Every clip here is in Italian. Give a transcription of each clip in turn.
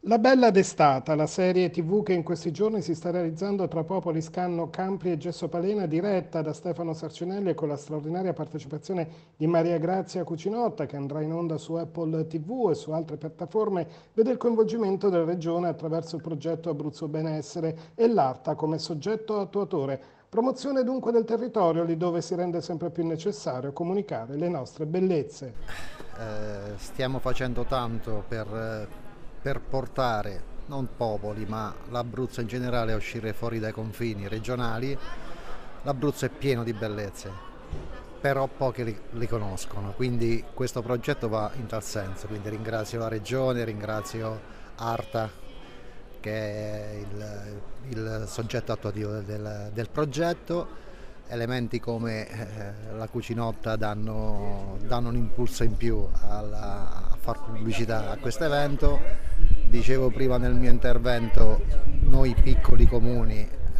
La Bella Destata, la serie TV che in questi giorni si sta realizzando tra Popoli, Scanno, Campri e Gesso Palena, diretta da Stefano Sarcinelli e con la straordinaria partecipazione di Maria Grazia Cucinotta, che andrà in onda su Apple TV e su altre piattaforme, vede il coinvolgimento della Regione attraverso il progetto Abruzzo Benessere e l'ARTA come soggetto attuatore. Promozione dunque del territorio, lì dove si rende sempre più necessario comunicare le nostre bellezze. Stiamo facendo tanto per portare non Popoli ma l'Abruzzo in generale a uscire fuori dai confini regionali. L'Abruzzo è pieno di bellezze, però pochi li conoscono, quindi questo progetto va in tal senso, quindi ringrazio la Regione, ringrazio Arta che è il soggetto attuativo del progetto. Elementi come la cucinotta danno un impulso in più a far pubblicità a questo evento. Dicevo prima nel mio intervento, noi piccoli comuni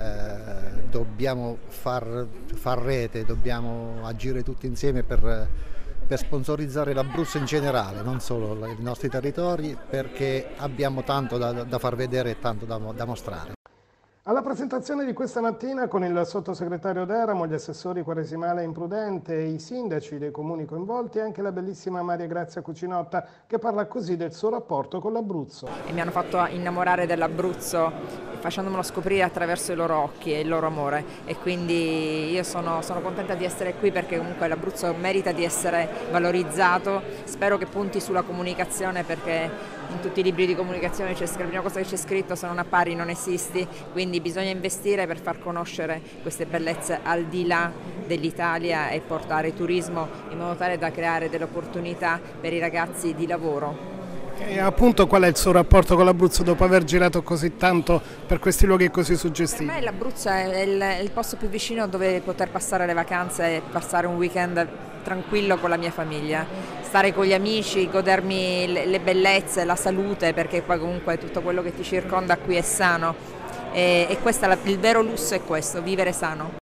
dobbiamo far rete, dobbiamo agire tutti insieme per sponsorizzare l'Abruzzo in generale, non solo i nostri territori, perché abbiamo tanto da far vedere e tanto da mostrare. Alla presentazione di questa mattina con il sottosegretario Deramo, gli assessori Quaresimale e Imprudente e i sindaci dei comuni coinvolti e anche la bellissima Maria Grazia Cucinotta che parla così del suo rapporto con l'Abruzzo. E mi hanno fatto innamorare dell'Abruzzo facendomelo scoprire attraverso i loro occhi e il loro amore, e quindi io sono contenta di essere qui perché comunque l'Abruzzo merita di essere valorizzato. Spero che punti sulla comunicazione, perché in tutti i libri di comunicazione la prima cosa che c'è scritto: se non appari non esisti, quindi bisogna investire per far conoscere queste bellezze al di là dell'Italia e portare turismo in modo tale da creare delle opportunità per i ragazzi di lavoro. E appunto qual è il suo rapporto con l'Abruzzo dopo aver girato così tanto per questi luoghi così Per suggestivi? me l'Abruzzo è il posto più vicino dove poter passare le vacanze e passare un weekend tranquillo con la mia famiglia, stare con gli amici, godermi le bellezze, la salute, perché poi comunque tutto quello che ti circonda qui è sano, e questo, il vero lusso è questo: vivere sano.